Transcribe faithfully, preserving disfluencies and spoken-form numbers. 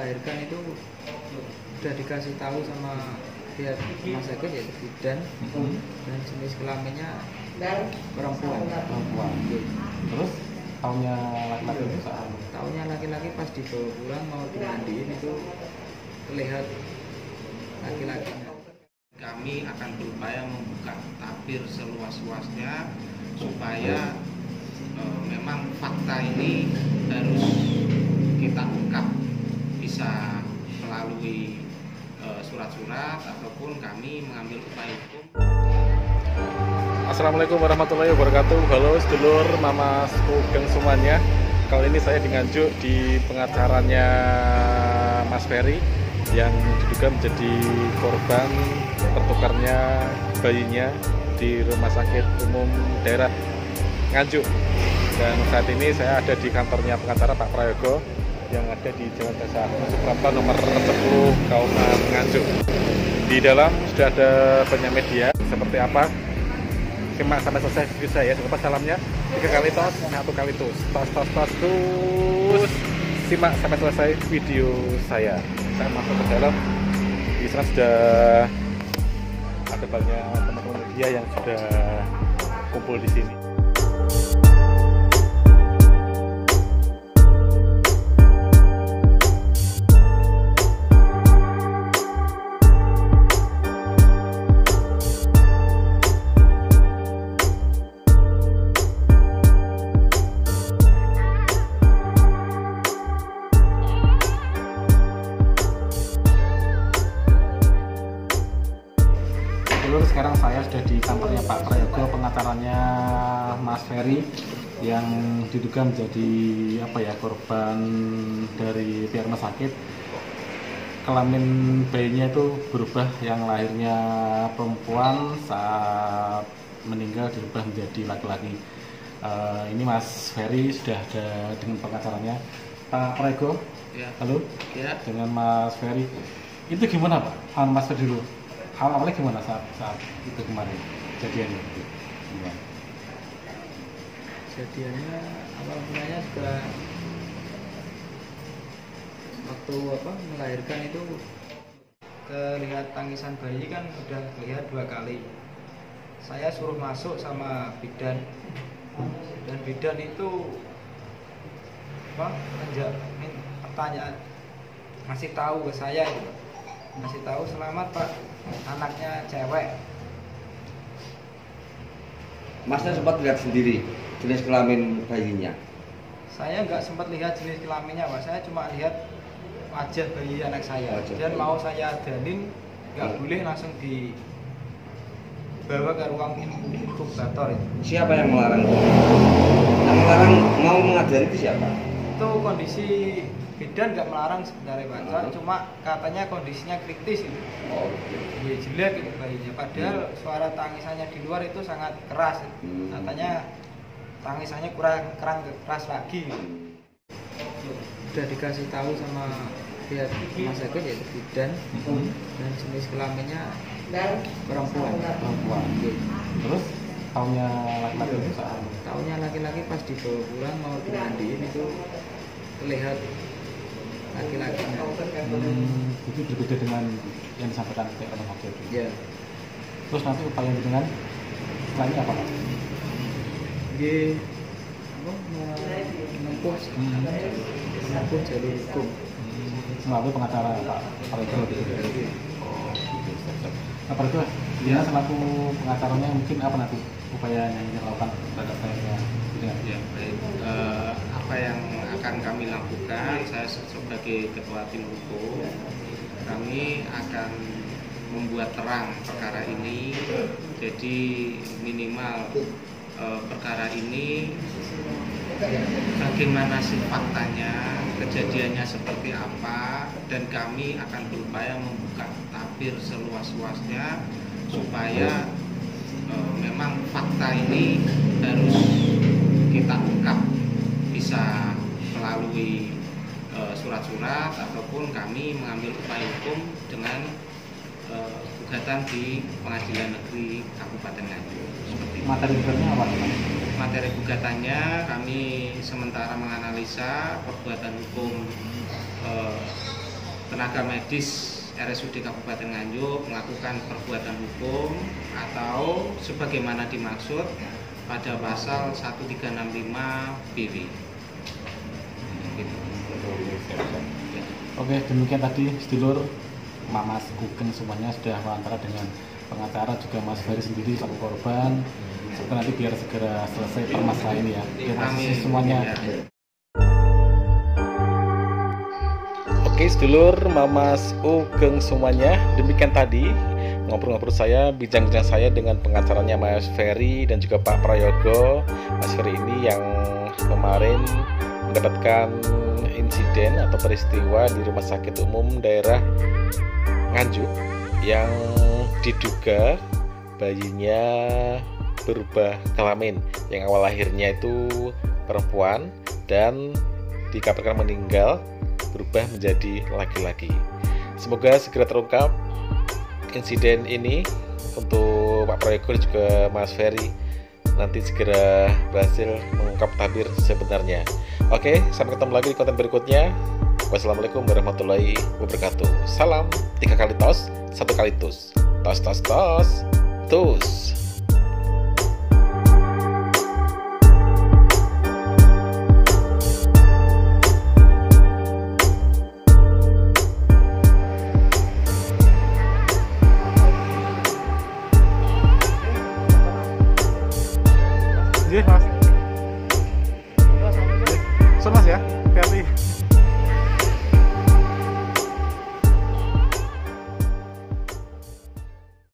melahirkan itu sudah dikasih tahu sama pihak rumah sakit yaitu bidan, hmm. dan jenis kelaminnya perempuan. Perempuan. Terus taunya laki-laki itu saat? Taunya laki-laki pas dibawa pulang mau dimandiin itu terlihat laki-lakinya. Kami akan berupaya membuka tabir seluas-luasnya supaya e, memang fakta ini harus kita ungkap, bisa melalui e, surat-surat ataupun kami mengambil upaya hukum. Assalamualaikum warahmatullahi wabarakatuh. Halo sedulur Mama Sugeng semuanya. Kali ini saya di Nganjuk di pengacaranya Mas Ferry yang diduga menjadi korban tertukarnya bayinya di Rumah Sakit Umum Daerah Nganjuk. Dan saat ini saya ada di kantornya pengacara Pak Prayogo yang ada di Jalan Desa Suprapto nomor sepuluh Kauman Nganjuk. Di dalam sudah ada banyak media. Seperti apa? Simak sampai selesai video saya. Jangan lupa salamnya tiga kali tos, satu kali tos, tos tos tos terus. Simak sampai selesai video saya. Saya masuk ke dalam. Di sana sudah ada banyak teman-teman media yang sudah kumpul di sini. Sekarang saya sudah di kantornya Pak Prayogo, pengacaranya Mas Ferry yang diduga menjadi apa ya korban dari pihak rumah sakit. Kelamin bayinya itu berubah, yang lahirnya perempuan saat meninggal dirubah menjadi laki-laki. Uh, ini Mas Ferry sudah ada dengan pengacaranya Pak Prayogo. Ya. Halo. Ya. Dengan Mas Ferry. Itu gimana Pak? Hal Mas Ferry dulu. Hal awalnya gimana saat, saat itu kemarin kejadiannya? Gimana? Kejadiannya awal mulanya juga waktu apa melahirkan itu terlihat tangisan bayi kan udah terlihat dua kali. Saya suruh masuk sama bidan, dan bidan itu apa menjawab pertanyaan, masih tahu ke saya itu, masih tahu selamat Pak, anaknya cewek. Masnya sempat lihat sendiri jenis kelamin bayinya? Saya nggak sempat lihat jenis kelaminnya Pak, saya cuma lihat wajah bayi anak saya. Wajah Dan bayi. mau saya danin nggak hmm. boleh, langsung dibawa ke ruang inkubator itu. Siapa yang melarang? Yang melarang mau mengadani itu siapa? Itu kondisi bidan nggak melarang sebenarnya Pak, Hmm. cuma katanya kondisinya kritis itu. Oh, Ya, jelek itu bayinya, padahal hmm. suara tangisannya di luar itu sangat keras. Hmm. Katanya tangisannya kurang kurang keras lagi. Sudah dikasih tahu sama pihak rumah sakit yaitu bidan, hmm. dan jenis kelaminnya perempuan. Perempuan. Terus taunya laki-laki itu saat? Taunya laki-laki pas dibawa pulang mau dimandiin itu terlihat laki-lakinya. Hmm, itu berbeda dengan yang disampaikan pihak rumah sakit. Ya. Terus nanti upaya dengan selanjutnya apa Pak? Di apa menempuh menempuh jalur hukum Melalui pengacara Pak Prayogo. Nah, Pak Prayogo, dia selaku pengacaranya mungkin apa nanti upaya yang dilakukan terhadap saya? Ya, baik. Uh, apa yang akan kami lakukan, saya sebagai ketua tim hukum, kami akan membuat terang perkara ini. Jadi minimal uh, perkara ini bagaimana sih faktanya, kejadiannya seperti apa, dan kami akan berupaya membuka tabir seluas-luasnya supaya uh, memang fakta ini harus kita ungkap, bisa melalui e, surat-surat ataupun kami mengambil upaya hukum dengan e, gugatan di Pengadilan Negeri Kabupaten Nganjuk. Seperti itu. Materi gugatannya apa? Materi gugatannya kami sementara menganalisa perbuatan hukum e, tenaga medis R S U D Kabupaten Nganjuk melakukan perbuatan hukum atau sebagaimana dimaksud pada pasal seratus tiga puluh lima B W. Gitu. Oke, demikian tadi sedulur Mas Sugeng semuanya sudah wawancara dengan pengacara juga Mas Ferry sendiri selaku korban. Semoga nanti biar segera selesai permasalahan ini ya. Terima kasih semuanya. Oke sedulur Mamas Ugeng semuanya, demikian tadi ngobrol-ngobrol saya, bincang-bincang saya dengan pengacaranya Mas Ferry dan juga Pak Prayogo. Mas Ferry ini yang kemarin mendapatkan insiden atau peristiwa di Rumah Sakit Umum Daerah Nganjuk yang diduga bayinya berubah kelamin, yang awal lahirnya itu perempuan dan dikabarkan meninggal berubah menjadi laki-laki. Semoga segera terungkap insiden ini untuk Pak Prayogo dan juga Mas Ferry, nanti segera berhasil mengungkap tabir sebenarnya. Oke, sampai ketemu lagi di konten berikutnya. Wassalamualaikum warahmatullahi wabarakatuh. Salam tiga kali tos, satu kali tus, tos tos tos, tus. Iya mas, so mas ya, hati-hati.